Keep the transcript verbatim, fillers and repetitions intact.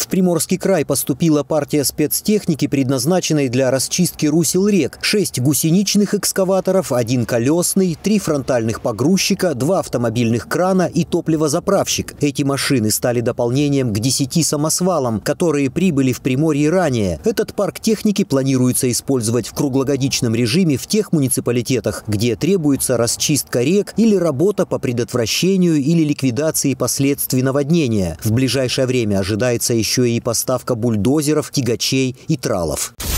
В Приморский край поступила партия спецтехники, предназначенной для расчистки русел рек. Шесть гусеничных экскаваторов, один колесный, три фронтальных погрузчика, два автомобильных крана и топливозаправщик. Эти машины стали дополнением к десяти самосвалам, которые прибыли в Приморье ранее. Этот парк техники планируется использовать в круглогодичном режиме в тех муниципалитетах, где требуется расчистка рек или работа по предотвращению или ликвидации последствий наводнения. В ближайшее время ожидается еще и поставка бульдозеров, тягачей и тралов.